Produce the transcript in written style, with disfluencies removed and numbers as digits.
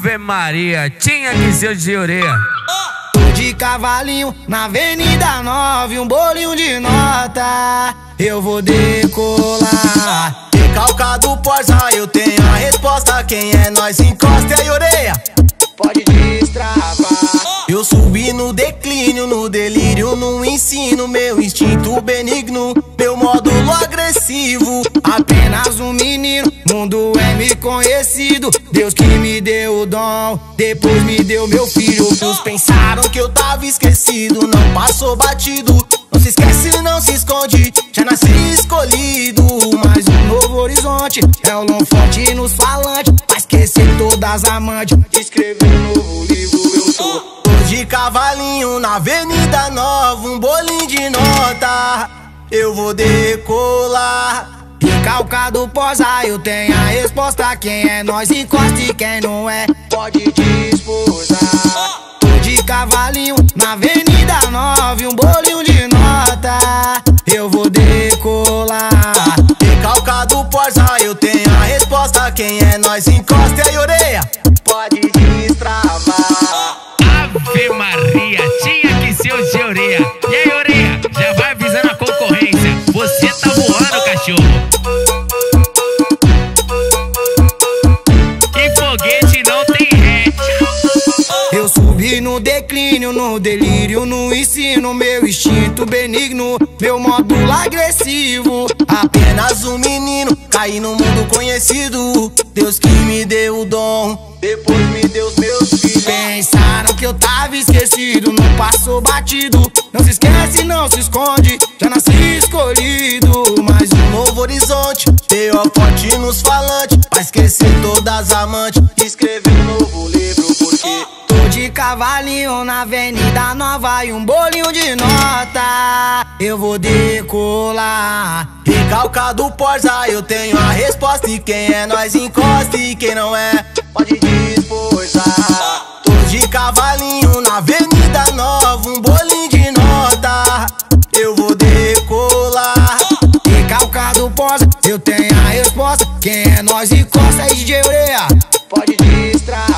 Ave Maria, tinha que ser de orelha. Tô de cavalinho na Avenida 9, um bolinho de nota, eu vou decolar. Recalcado Porza, eu tenho a resposta. Quem é nós, encosta e orelha. Pode destravar. Eu subi no declínio, no delírio, no ensino. Meu instinto benigno, meu módulo agressivo. Apenas um menino, mundo é me conhecido. Deus que me deu o dom, depois me deu meu filho. Muitos pensaram que eu tava esquecido, não passou batido. Não se esquece, não se esconde, já nasci escolhido. Mais um novo horizonte, é o long forte nos falantes. Pra esquecer todas as amantes, escrever um novo livro eu sou. Tô de cavalinho na Avenida 9, um bolinho de nota, eu vou decolar. Recalcado Porza, eu tenho a resposta. Quem é nós, encosta, e quem não é, pode desposar. Tô de cavalinho na Avenida 9, um bolinho de nota, eu vou decolar. Recalcado Porza, eu tenho a resposta. Quem é nós, encosta e orelha. Pode destravar. Ave Maria, tinha que ser de orelha. E aí, orelha, já vai avisando a concorrência. Você tá voando, cachorro. E foguete não tem ré. Eu subi no declínio, no delírio, no ensino. Meu instinto benigno, meu módulo agressivo. Apenas um menino, caí no mundo conhecido. Deus que me deu o dom, depois me deu os meus filhos. Pensaram que eu tava esquecido, não passou batido. Não se esquece, não se esconde, já nasci escolhido. Mais um novo horizonte, deu a forte nos falantes. Pra esquecer todas as amantes, escrever um novo livro, porque tô de cavalinho na Avenida Nova e um bolinho de nota, eu vou decolar. Recalcado Porza, eu tenho a resposta. E quem é nós, encosta, e quem não é, pode desposar. tô de cavalinho na Avenida 9, um bolinho de nota, eu vou decolar. Recalcado Porza, eu tenho a resposta. Quem é nós, encosta, e DJ orelha, pode destravar.